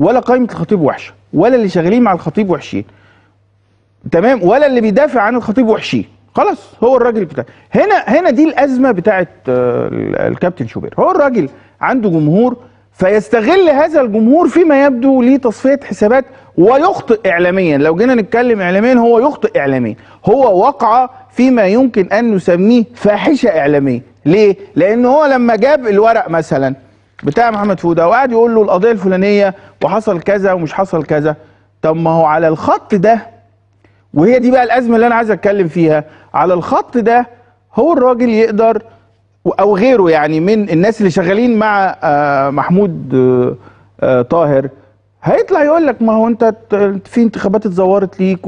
ولا قائمه الخطيب وحشه، ولا اللي شغالين مع الخطيب وحشين، تمام، ولا اللي بيدافع عن الخطيب وحشين. خلاص هو الراجل بتاع هنا دي الازمه بتاعت الكابتن شوبير. هو الراجل عنده جمهور، فيستغل هذا الجمهور فيما يبدو لتصفيه حسابات ويخطئ اعلاميا. لو جينا نتكلم اعلاميا هو يخطئ اعلاميا، هو وقع فيما يمكن ان نسميه فاحشه اعلاميه. ليه؟ لان هو لما جاب الورق مثلا بتاع محمد فوده وقعد يقول له القضيه الفلانيه وحصل كذا ومش حصل كذا، طب ما هو على الخط ده، وهي دي بقى الازمه اللي انا عايز اتكلم فيها، على الخط ده هو الراجل يقدر او غيره يعني من الناس اللي شغالين مع محمود طاهر هيطلع يقول لك ما هو انت في انتخابات اتزورت ليك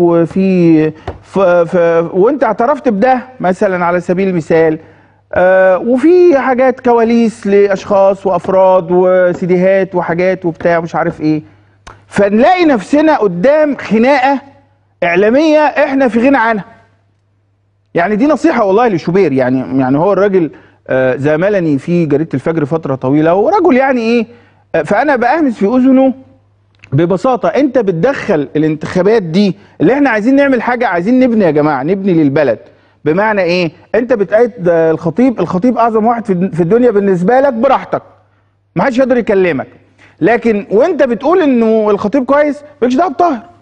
وانت اعترفت بده مثلا على سبيل المثال، وفي حاجات كواليس لاشخاص وافراد وسيديهات وحاجات وبتاع مش عارف ايه، فنلاقي نفسنا قدام خناقه اعلاميه احنا في غنى عنها. يعني دي نصيحه والله لشوبير، يعني هو الراجل زاملني في جريده الفجر فتره طويله، ورجل يعني ايه، فانا بأهمس في اذنه ببساطه. انت بتدخل الانتخابات دي اللي احنا عايزين نعمل حاجه، عايزين نبني يا جماعه، نبني للبلد. بمعنى ايه؟ انت بتأيد الخطيب اعظم واحد في الدنيا بالنسبه لك، براحتك، ما حدش يقدر يكلمك، لكن وانت بتقول انه الخطيب كويس مالكش دعوه بطاهر.